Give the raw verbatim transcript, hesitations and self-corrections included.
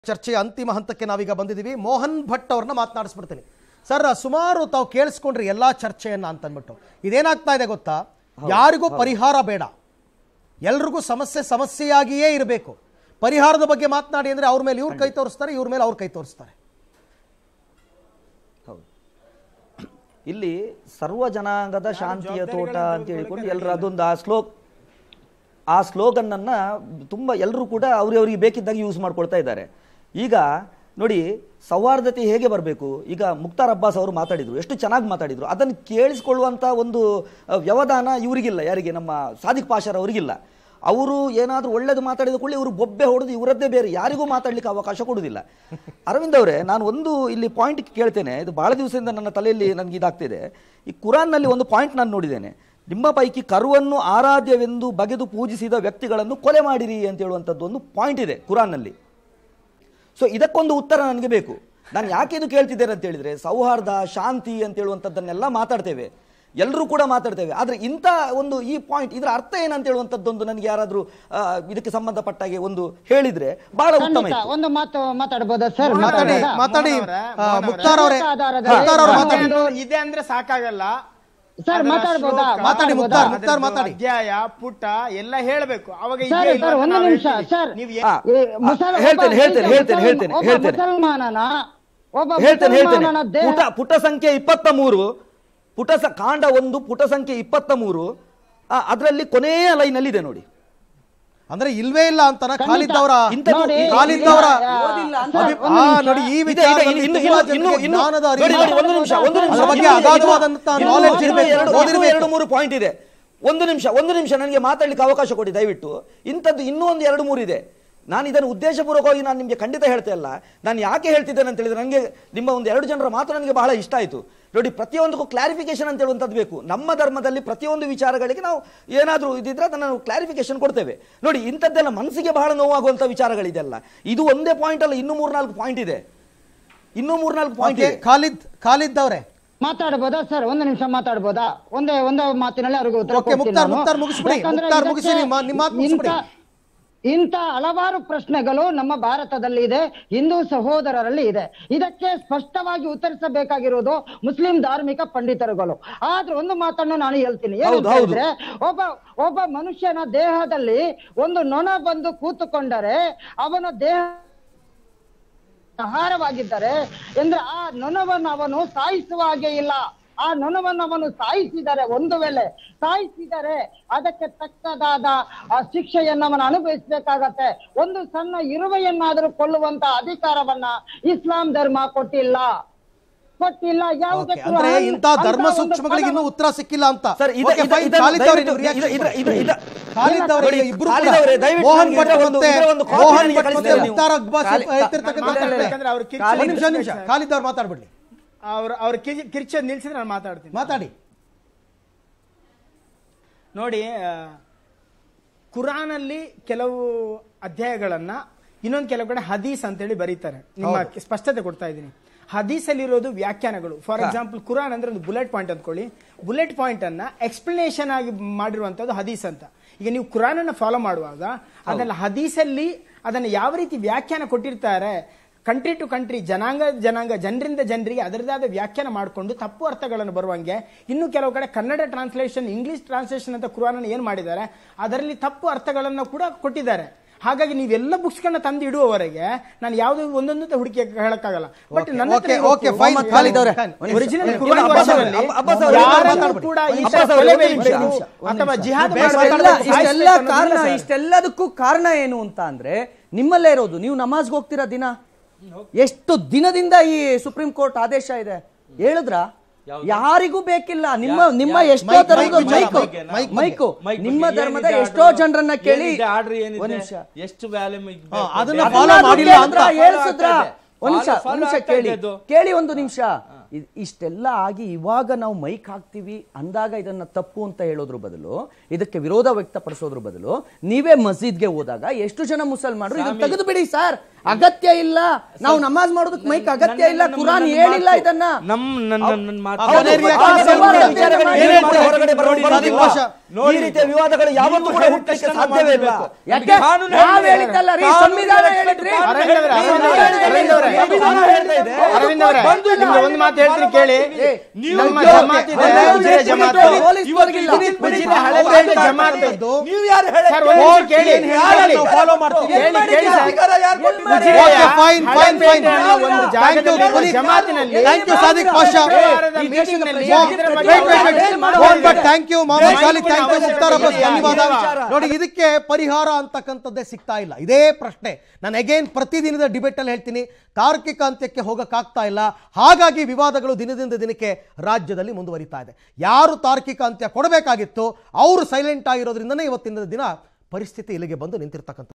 ಚರ್ಚೆಯ ಅಂತಿಮ ಹಂತಕ್ಕೆ ನಾವೀಗ ಬಂದಿದ್ದೀವಿ. ಮೋಹನ್ ಭಟ್ ಅವ್ರನ್ನ ಮಾತನಾಡಿಸ್ಬಿಡ್ತೀನಿ. ಸರ್, ಸುಮಾರು ತಾವು ಕೇಳಿಸ್ಕೊಂಡ್ರಿ ಎಲ್ಲ ಚರ್ಚೆಯನ್ನ ಅಂತ ಅಂದ್ಬಿಟ್ಟು. ಇದೇನಾಗ್ತಾ ಇದೆ ಗೊತ್ತಾ, ಯಾರಿಗೂ ಪರಿಹಾರ ಬೇಡ, ಎಲ್ರಿಗೂ ಸಮಸ್ಯೆ ಸಮಸ್ಯೆಯಾಗಿಯೇ ಇರಬೇಕು. ಪರಿಹಾರದ ಬಗ್ಗೆ ಮಾತನಾಡಿ ಅಂದ್ರೆ ಅವ್ರ ಮೇಲೆ ಇವ್ರ ಕೈ ತೋರಿಸ್ತಾರೆ, ಇವ್ರ ಮೇಲೆ ಅವ್ರ ಕೈ ತೋರಿಸ್ತಾರೆ. ಹೌದು, ಇಲ್ಲಿ ಸರ್ವ ಜನಾಂಗದ ಶಾಂತಿಯ ತೋಟ ಅಂತ ಹೇಳಿಕೊಂಡು ಎಲ್ಲರೂ ಅದೊಂದು ಆ ಸ್ಲೋ ಆ ಸ್ಲೋಗನ್ ಅನ್ನ ತುಂಬಾ ಎಲ್ಲರೂ ಕೂಡ ಅವ್ರವ್ರಿಗೆ ಬೇಕಿದ್ದಾಗ ಯೂಸ್ ಮಾಡ್ಕೊಳ್ತಾ ಇದ್ದಾರೆ. ಈಗ ನೋಡಿ, ಸೌಹಾರ್ದತೆ ಹೇಗೆ ಬರಬೇಕು. ಈಗ ಮುಕ್ತಾರ್ ಅಬ್ಬಾಸ್ ಅವರು ಮಾತಾಡಿದ್ರು, ಎಷ್ಟು ಚೆನ್ನಾಗಿ ಮಾತಾಡಿದ್ರು. ಅದನ್ನು ಕೇಳಿಸ್ಕೊಳ್ಳುವಂಥ ಒಂದು ವ್ಯವಧಾನ ಇವರಿಗಿಲ್ಲ, ಯಾರಿಗೆ, ನಮ್ಮ ಸಾದಿಕ್ ಪಾಷರ್ ಅವರಿಗಿಲ್ಲ. ಅವರು ಏನಾದರೂ ಒಳ್ಳೇದು ಮಾತಾಡಿದ ಕೂಡಲೇ ಇವರು ಬೊಬ್ಬೆ ಹೊಡೆದು ಇವರದ್ದೇ ಬೇರೆ ಯಾರಿಗೂ ಮಾತಾಡಲಿಕ್ಕೆ ಅವಕಾಶ ಕೊಡುವುದಿಲ್ಲ. ಅರವಿಂದ್ ಅವರೇ, ನಾನು ಒಂದು ಇಲ್ಲಿ ಪಾಯಿಂಟ್ ಕೇಳ್ತೇನೆ, ಇದು ಬಹಳ ದಿವಸದಿಂದ ನನ್ನ ತಲೆಯಲ್ಲಿ ನನಗೆ ಇದಾಗ್ತಿದೆ. ಈ ಕುರಾನ್ನಲ್ಲಿ ಒಂದು ಪಾಯಿಂಟ್ ನಾನು ನೋಡಿದ್ದೇನೆ, ನಿಮ್ಮ ಪೈಕಿ ಕರುವನ್ನು ಆರಾಧ್ಯವೆಂದು ಬಗೆದು ಪೂಜಿಸಿದ ವ್ಯಕ್ತಿಗಳನ್ನು ಕೊಲೆ ಮಾಡಿರಿ ಅಂತ ಹೇಳುವಂಥದ್ದು ಒಂದು ಪಾಯಿಂಟ್ ಇದೆ ಕುರಾನ್ನಲ್ಲಿ. ಸೊ ಇದಕ್ಕೊಂದು ಉತ್ತರ ನನಗೆ ಬೇಕು. ನಾನು ಯಾಕೆ ಇದು ಕೇಳ್ತಿದ್ದೇನೆ ಅಂತ ಹೇಳಿದ್ರೆ, ಸೌಹಾರ್ದ ಶಾಂತಿ ಅಂತ ಹೇಳುವಂಥದ್ದನ್ನೆಲ್ಲ ಮಾತಾಡ್ತೇವೆ, ಎಲ್ಲರೂ ಕೂಡ ಮಾತಾಡ್ತೇವೆ. ಆದರೆ ಇಂಥ ಒಂದು ಈ ಪಾಯಿಂಟ್, ಇದರ ಅರ್ಥ ಏನಂತ ಹೇಳುವಂಥದ್ದೊಂದು ನನಗೆ ಯಾರಾದರೂ ಇದಕ್ಕೆ ಸಂಬಂಧಪಟ್ಟಾಗೆ ಒಂದು ಹೇಳಿದ್ರೆ ಬಹಳ ಉತ್ತಮ ಇತ್ತು. ಒಂದು ಮಾತು ಮಾತಾಡಬಹುದಾ ಸರ್? ಮಾತಾಡಿ ಮಾತಾಡಿ ಮುಕ್ತಾರ್ ಅವರೇ, ಮುಕ್ತಾರ್ ಅವರು ಮಾತಾಡಿ. ಇದೆ ಅಂದ್ರೆ ಸಾಕಾಗಲ್ಲ ಸರ್, ಮಾತಾಡಬಹುದಾ? ಮಾತಾಡಿ ಮುಕ್ತಾರ್, ಮುಕ್ತಾರ್ ಮಾತಾಡಿ. ಅಧ್ಯಾಯ ಪುಟ ಎಲ್ಲ ಹೇಳಬೇಕು. ಅವಾಗ ಸರ್ ಒಂದು ನಿಮಿಷ ಸರ್, ಹೇಳ್ತೇನೆ ಹೇಳ್ತೇನೆ ಹೇಳ್ತೇನೆ ಹೇಳ್ತೇನೆ ಹೇಳ್ತೇನೆ ಮುಸಲ್ಮಾನನ ಒಬ್ಬ ಹೇಳ್ತೇನೆ ಹೇಳ್ತೇನೆ ಮುಸಲ್ಮಾನನ ದೇಹ ಪುಟ ಪುಟ ಸಂಖ್ಯೆ ಇಪ್ಪತ್ತ ಮೂರು ಪುಟ ಕಾಂಡ ಒಂದು ಪುಟ ಸಂಖ್ಯೆ ಇಪ್ಪತ್ತ ಮೂರು ಅದರಲ್ಲಿ ಕೊನೆಯ ಲೈನ್ ಅಲ್ಲಿ ಇದೆ ನೋಡಿ. ಅಂದ್ರೆ ಇಲ್ವೇ ಇಲ್ಲ ಅಂತಾನ ಖಾಲಿದ್ ಅವರ ನೋಡಿ, ಖಾಲಿದ್ ಅವರ ನೋಡಿ. ಈ ಇದೆ, ಇದೆ, ಇನ್ನು- ಇನ್ನು- ಇನ್ನು- ಇನ್ನು- ಇನ್ನು- ಜ್ಞಾನದ ನೋಡಿ, ಅರಿವು, ನೋಡಿ, ಒಂದು ನಿಮಿಷ, ಒಂದು ನಿಮಿಷ. ಅದ್ರ ಬಗ್ಗೆ ಇನ್ನು- ಅಗಾಧವಾದಂತಹ ಇನ್ನು- ನಾಲೆಡ್ಜ್ ಇನ್ನು ಇರಬೇಕು, ಎರಡು- ಓದಿರ್ಬೇಕು. ಎರಡು ಮೂರು ಪಾಯಿಂಟ್ ಇದೆ. ಒಂದು ನಿಮಿಷ ಒಂದು ನಿಮಿಷ ನನಗೆ ಮಾತಾಡ್ಲಿಕ್ಕೆ ಅವಕಾಶ ಕೊಡಿ ದಯವಿಟ್ಟು. ಇಂಥದ್ದು ಇನ್ನೂ ಒಂದು ಎರಡು ಮೂರು ಇದೆ. ನಾನು ಇದನ್ನು ಉದ್ದೇಶಪೂರ್ವಕವಾಗಿ ನಾನು ನಿಮಗೆ ಖಂಡಿತ ಹೇಳ್ತಾ ಇಲ್ಲ. ನಾನು ಯಾಕೆ ಹೇಳ್ತಿದ್ದೇನೆ ಅಂತ ಹೇಳಿದ್ರೆ, ನನಗೆ ನಿಮ್ಮ ಒಂದು ಎರಡು ಜನರ ಮಾತು ನನಗೆ ಬಹಳ ಇಷ್ಟ ಆಯಿತು. ನೋಡಿ, ಪ್ರತಿಯೊಂದಕ್ಕೂ ಕ್ಲಾರಿಫಿಕೇಶನ್ ಅಂತ ಹೇಳುವಂಥದ್ದು ಬೇಕು. ನಮ್ಮ ಧರ್ಮದಲ್ಲಿ ಪ್ರತಿಯೊಂದು ವಿಚಾರಗಳಿಗೆ ನಾವು ಏನಾದರೂ ಇದ್ದಿದ್ರೆ ಅದನ್ನು ನಾವು ಕ್ಲಾರಿಫಿಕೇಶನ್ ಕೊಡ್ತೇವೆ. ನೋಡಿ, ಇಂಥದ್ದೆಲ್ಲ ಮನಸ್ಸಿಗೆ ಬಹಳ ನೋವಾಗುವಂಥ ವಿಚಾರಗಳಿದೆಲ್ಲ. ಇದು ಒಂದೇ ಪಾಯಿಂಟ್ ಅಲ್ಲ, ಇನ್ನೂ ಮೂರ್ನಾಲ್ಕು ಪಾಯಿಂಟ್ ಇದೆ, ಇನ್ನೂ ಮೂರ್ನಾಲ್ಕು ಪಾಯಿಂಟ್ ಇದೆ. ಖಾಲಿದ್ ಖಾಲಿದ್ ಅವರೇ ಮಾತಾಡಬಹುದಾ ಸರ್? ಒಂದು ನಿಮಿಷ ಮಾತಾಡಬಹುದಾ? ಒಂದೇ ಒಂದೇ ಮಾತಿನಲ್ಲಿ ಅವ್ರಿಗೆ ಉತ್ತರ ಓಕೆ, ಮುಕ್ತಾರ್ ಮುಕ್ತಾರ್ ಮುಗಿಸ್ಬಿಡಿ, ಮುಕ್ತಾರ್ ಮುಗಿಸಿ, ನಿಮ್ಮ ನಿಮ್ಮ ಮಾತು ಮುಗಿಸ್ಬಿಡಿ. ಇಂಥ ಹಲವಾರು ಪ್ರಶ್ನೆಗಳು ನಮ್ಮ ಭಾರತದಲ್ಲಿ ಇದೆ, ಹಿಂದೂ ಸಹೋದರರಲ್ಲಿ ಇದೆ. ಇದಕ್ಕೆ ಸ್ಪಷ್ಟವಾಗಿ ಉತ್ತರಿಸಬೇಕಾಗಿರುವುದು ಮುಸ್ಲಿಂ ಧಾರ್ಮಿಕ ಪಂಡಿತರುಗಳು. ಆದ್ರೆ ಒಂದು ಮಾತನ್ನು ನಾನು ಹೇಳ್ತೀನಿ, ಏನಂತ ಹೇಳಿದ್ರೆ, ಒಬ್ಬ ಒಬ್ಬ ಮನುಷ್ಯನ ದೇಹದಲ್ಲಿ ಒಂದು ನೊಣ ಬಂದು ಕೂತುಕೊಂಡರೆ ಅವನ ದೇಹ ಆಹಾರವಾಗಿದ್ದರೆ ಅಂದ್ರೆ ಆ ನೊಣವನ್ನು ಅವನು ಸಾಯಿಸುವ ಹಾಗೆ ಇಲ್ಲ. ಆ ನೊಣವನ್ನು ಅವನು ಸಾಯಿಸಿದರೆ, ಒಂದು ವೇಳೆ ಸಾಯಿಸಿದರೆ ಅದಕ್ಕೆ ತಕ್ಕದಾದ ಆ ಶಿಕ್ಷೆಯನ್ನು ಅವನು ಅನುಭವಿಸಬೇಕಾಗತ್ತೆ. ಒಂದು ಸಣ್ಣ ಇರುವೆಯನ್ನಾದರೂ ಕೊಲ್ಲುವಂತ ಅಧಿಕಾರವನ್ನ ಇಸ್ಲಾಂ ಧರ್ಮ ಕೊಟ್ಟಿಲ್ಲ ಕೊಟ್ಟಿಲ್ಲ ಯಾವುದೇ. ಅಂದ್ರೆ ಇಂತ ಧರ್ಮ ಸೂಕ್ಷ್ಮಗಳಿಗೆ ಇನ್ನೂ ಉತ್ತರ ಸಿಕ್ಕಿಲ್ಲ ಅಂತ. ಸರ್, ಮೋಹನ್ ಭಟ್ ಮತ್ತೆ ಮುಕ್ತಾರ್ ಅಬ್ಬಾಸ್ ಖಾಲಿದ್ ಅವ್ರು ಮಾತಾಡ್ಬಿಡ್ಲಿ. ಅವ್ರ ಅವ್ರ ಕಿರ್ಚೋದ್ ನಿಲ್ಸಿದ್ರೆ ನಾನು ಮಾತಾಡ್ತೀನಿ. ಮಾತಾಡಿ. ನೋಡಿ, ಕುರಾನಲ್ಲಿ ಕೆಲವು ಅಧ್ಯಾಯಗಳನ್ನ ಇನ್ನೊಂದು ಕೆಲವು ಕಡೆ ಹದೀಸ್ ಅಂತೇಳಿ ಬರೀತಾರೆ. ನಿಮ್ಮ ಸ್ಪಷ್ಟತೆ ಕೊಡ್ತಾ ಇದ್ದೀನಿ. ಹದೀಸ್ ಅಲ್ಲಿ ಇರೋದು ವ್ಯಾಖ್ಯಾನಗಳು. ಫಾರ್ ಎಕ್ಸಾಂಪಲ್, ಕುರಾನ್ ಅಂದ್ರೆ ಒಂದು ಬುಲೆಟ್ ಪಾಯಿಂಟ್ ಅಂದ್ಕೊಳ್ಳಿ. ಬುಲೆಟ್ ಪಾಯಿಂಟ್ ಅನ್ನ ಎಕ್ಸ್ಪ್ಲನೇಷನ್ ಆಗಿ ಮಾಡಿರುವಂತದ್ದು ಹದೀಸ್ ಅಂತ. ಈಗ ನೀವು ಕುರಾನ್ ಅನ್ನ ಫಾಲೋ ಮಾಡುವಾಗ ಅದನ್ನ ಹದೀಸಲ್ಲಿ ಅದನ್ನ ಯಾವ ರೀತಿ ವ್ಯಾಖ್ಯಾನ ಕೊಟ್ಟಿರ್ತಾರೆ, ಕಂಟ್ರಿ ಟು ಕಂಟ್ರಿ, ಜನಾಂಗ ಜನಾಂಗ ಜನರಿಂದ ಜನರಿಗೆ ಅದರದಾದ ವ್ಯಾಖ್ಯಾನ ಮಾಡಿಕೊಂಡು ತಪ್ಪು ಅರ್ಥಗಳನ್ನು ಬರುವಂಗೆ. ಇನ್ನು ಕೆಲವು ಕಡೆ ಕನ್ನಡ ಟ್ರಾನ್ಸ್ಲೇಷನ್, ಇಂಗ್ಲಿಷ್ ಟ್ರಾನ್ಸ್ಲೇಷನ್ ಅಂತ ಕುರಾನ್ ಏನು ಮಾಡಿದ್ದಾರೆ, ಅದರಲ್ಲಿ ತಪ್ಪು ಅರ್ಥಗಳನ್ನು ಕೂಡ ಕೊಟ್ಟಿದ್ದಾರೆ. ಹಾಗಾಗಿ ನೀವೆಲ್ಲ ಬುಕ್ಸ್ ಗಳನ್ನ ತಂದು ಇಡುವವರೆಗೆ ನಾನು ಯಾವ್ದು ಒಂದೊಂದು ಹುಡುಕಿ ಹೇಳಕ್ಕಾಗಲ್ಲ. ಬಟ್ ನನ್ನ ಒರಿಜಿನಲ್ ಅಥವಾ ಜಿಹಾದ್ ಕಾರಣ, ಇಷ್ಟೆಲ್ಲದಕ್ಕೂ ಕಾರಣ ಏನು ಅಂತ ಅಂದ್ರೆ ನಿಮ್ಮಲ್ಲೇ ಇರೋದು. ನೀವು ನಮಾಜ್ಗೆ ಹೋಗ್ತೀರಾ ದಿನ, ಎಷ್ಟು ದಿನದಿಂದ ಈ ಸುಪ್ರೀಂ ಕೋರ್ಟ್ ಆದೇಶ ಇದೆ ಹೇಳಿದ್ರ? ಯಾರಿಗೂ ಬೇಕಿಲ್ಲ. ನಿಮ್ಮ ನಿಮ್ಮ ಎಷ್ಟೋ ತರದ ಮೈಕು ನಿಮ್ಮ ಧರ್ಮದ ಎಷ್ಟೋ ಜನರನ್ನ ಕೇಳಿ ಒಂದ್ ನಿಮಿಷ ಎಷ್ಟು ವ್ಯಾಲ್ಯೂಮ್ ಅದನ್ನ ಫಾಲೋ ಮಾಡಿಲ್ಲ ಅಂತ ಹೇಳಿಸಿದ್ರ? ಒಂದ್ ನಿಮಿಷ ಒಂದ್ ನಿಮಿಷ ಕೇಳಿ ಕೇಳಿ ಒಂದು ನಿಮಿಷ. ಇಷ್ಟೆಲ್ಲ ಆಗಿ ಇವಾಗ ನಾವು ಮೈಕ್ ಹಾಕ್ತಿವಿ ಅಂದಾಗ ಇದನ್ನ ತಪ್ಪು ಅಂತ ಹೇಳೋದ್ರ ಬದಲು, ಇದಕ್ಕೆ ವಿರೋಧ ವ್ಯಕ್ತಪಡಿಸೋದ್ರ ಬದಲು, ನೀವೇ ಮಸೀದ್ಗೆ ಹೋದಾಗ ಎಷ್ಟು ಜನ ಮುಸಲ್ಮಾನರು ಇದನ್ನ ತೆಗೆದು ಬಿಡಿ ಸರ್, ಅಗತ್ಯ ಇಲ್ಲ, ನಾವು ನಮಾಜ್ ಮಾಡೋದಕ್ಕೆ ಮೈಕ್ ಅಗತ್ಯ ಇಲ್ಲ, ಕುರಾನ್ ಹೇಳಿಲ್ಲ ಇದನ್ನ. ನಮ್ ನನ್ನ ನನ್ನ ಮಾತು ಆ ಕೊನೆ reaction ಹೊರಗಡೆ ಬರೋದು ಈ ರೀತಿಯ ವಿವಾದಗಳು ಯಾವತ್ತೂ ಕೂಡ ಹುಟ್ಟಲಿಕ್ಕೆ ಸಾಧ್ಯವೇ ಇಲ್ಲ. ಯಾಕೆ ನಾವ್ ಹೇಳಿದ್ದಲ್ಲ ರೀ, ಸಂವಿಧಾನ ಹೇಳಿದ್ರಿ. ಅರವಿಂದ್ ಅವರೇ, ಅರವಿಂದ್ ಅವರೇ, ಅರವಿಂದ್ ಅವರೇ, ಅರವಿಂದ್ ಅವರೇ, ನಿಮ್ಗೆ ಒಂದು ಮಾತು ಹೇಳ್ತೀನಿ ಕೇಳಿ. ನಮ್ಮ ಜಮಾತ್ ಇದೆ, ಉಜಿರೆ ಜಮಾತ್, ಉಜಿರೆ ಹಳೆ ಪೇಟೆ ಜಮಾತ್. ನೀವು ಯಾರು ಸರ್, ಒಂದು ನಿಮಿಷ ಕೇಳಿ, ಕೇಳಿ. ಫಾಲೋ ಮಾಡ್ತೀವಿ. ಕೇಳಿ, ಕೇಳಿ ಸರ್. ಉಜಿರೆಯ Okay, fine, ಹಳೆ fine, fine. ಪೇಟೆಯ ಒಂದು ಜಾಗದಲ್ಲಿ Thank you, ಜಮಾತಿನಲ್ಲಿ Thank you, Sadiq Pasha. ಈ ಮೀಟಿಂಗ್ನಲ್ಲಿ ಇದರ ಬಗ್ಗೆ Wait, wait, wait. Mohan Bhat, thank you. Mohammed Salik, thank you. Mukhtar Abbas, ಧನ್ಯವಾದ. ನೋಡಿ, ಇದಕ್ಕೆ ಪರಿಹಾರ ಅಂತಕ್ಕಂಥದ್ದೇ ಸಿಗ್ತಾ ಇಲ್ಲ. ಇದೇ ಪ್ರಶ್ನೆ ನಾನು ಅಗೇನ್ ಪ್ರತಿದಿನದ ಡಿಬೇಟ್ ಅಲ್ಲಿ ಹೇಳ್ತೀನಿ, ತಾರ್ಕಿಕ ಅಂತ್ಯಕ್ಕೆ ಹೋಗಕ್ಕಾಗ್ತಾ ಇಲ್ಲ. ಹಾಗಾಗಿ ವಿವಾದಗಳು ದಿನದಿಂದ ದಿನಕ್ಕೆ ರಾಜ್ಯದಲ್ಲಿ ಮುಂದುವರಿತಾ ಇದೆ. ಯಾರು ತಾರ್ಕಿಕ ಅಂತ್ಯ ಕೊಡಬೇಕಾಗಿತ್ತು ಅವರು ಸೈಲೆಂಟ್ ಆಗಿರೋದ್ರಿಂದನೇ ಇವತ್ತಿನ ದಿನ ಪರಿಸ್ಥಿತಿ ಇಲ್ಲಿಗೆ ಬಂದು ನಿಂತಿರ್ತಕ್ಕಂಥ